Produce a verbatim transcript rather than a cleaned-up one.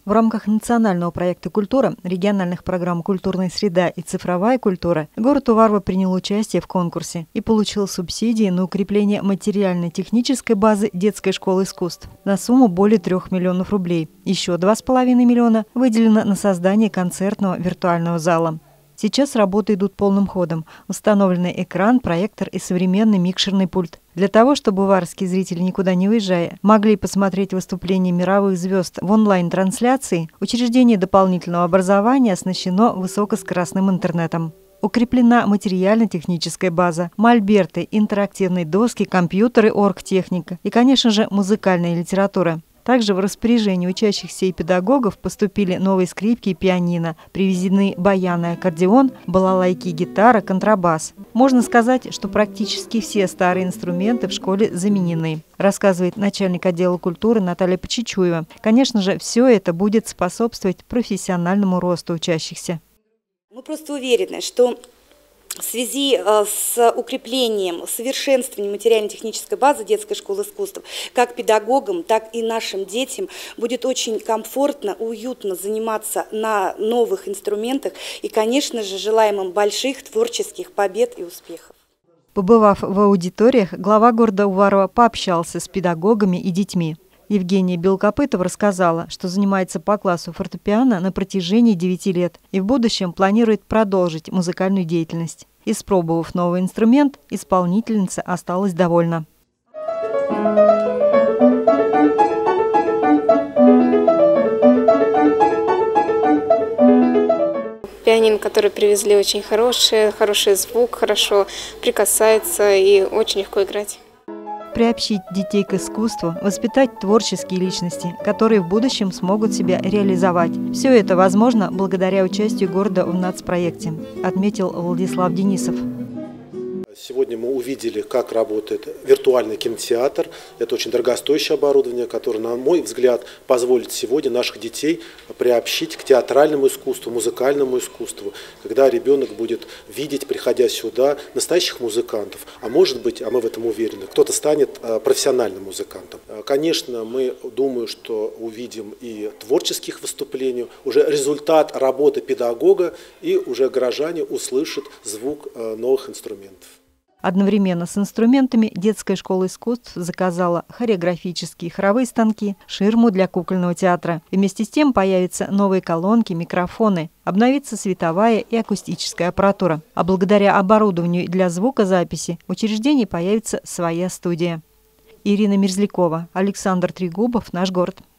В рамках национального проекта «Культура», региональных программ «Культурная среда» и «Цифровая культура» город Уварово принял участие в конкурсе и получил субсидии на укрепление материально-технической базы детской школы искусств на сумму более трех миллионов рублей. Еще два с половиной миллиона выделено на создание концертного виртуального зала. Сейчас работы идут полным ходом. Установлены экран, проектор и современный микшерный пульт. Для того, чтобы уваровские зрители, никуда не уезжая, могли посмотреть выступления мировых звезд в онлайн-трансляции, учреждение дополнительного образования оснащено высокоскоростным интернетом. Укреплена материально-техническая база, мольберты, интерактивные доски, компьютеры, оргтехника и, конечно же, музыкальная литература. Также в распоряжение учащихся и педагогов поступили новые скрипки и пианино, привезены баян и аккордеон, балалайки, гитара, контрабас. Можно сказать, что практически все старые инструменты в школе заменены, рассказывает начальник отдела культуры Наталья Почечуева. Конечно же, все это будет способствовать профессиональному росту учащихся. Мы просто уверены, что в связи с укреплением, совершенствованием материально-технической базы детской школы искусств, как педагогам, так и нашим детям будет очень комфортно, уютно заниматься на новых инструментах и, конечно же, желаем им больших творческих побед и успехов. Побывав в аудиториях, глава города Уварово пообщался с педагогами и детьми. Евгения Белокопытова рассказала, что занимается по классу фортепиано на протяжении девяти лет и в будущем планирует продолжить музыкальную деятельность. Испробовав новый инструмент, исполнительница осталась довольна. Пианино, который привезли, очень хороший, хороший звук, хорошо прикасается и очень легко играть. Приобщить детей к искусству, воспитать творческие личности, которые в будущем смогут себя реализовать. Все это возможно благодаря участию города в нацпроекте, отметил Владислав Денисов. Сегодня мы увидели, как работает виртуальный кинотеатр. Это очень дорогостоящее оборудование, которое, на мой взгляд, позволит сегодня наших детей приобщить к театральному искусству, музыкальному искусству, когда ребенок будет видеть, приходя сюда, настоящих музыкантов. А может быть, а мы в этом уверены, кто-то станет профессиональным музыкантом. Конечно, мы думаю, что увидим и творческих выступлений, уже результат работы педагога, и уже горожане услышат звук новых инструментов. Одновременно с инструментами детская школа искусств заказала хореографические хоровые станки, ширму для кукольного театра. Вместе с тем появятся новые колонки, микрофоны, обновится световая и акустическая аппаратура. А благодаря оборудованию для звукозаписи в учреждении появится своя студия. Ирина Мерзлякова, Александр Трегубов, «Наш город».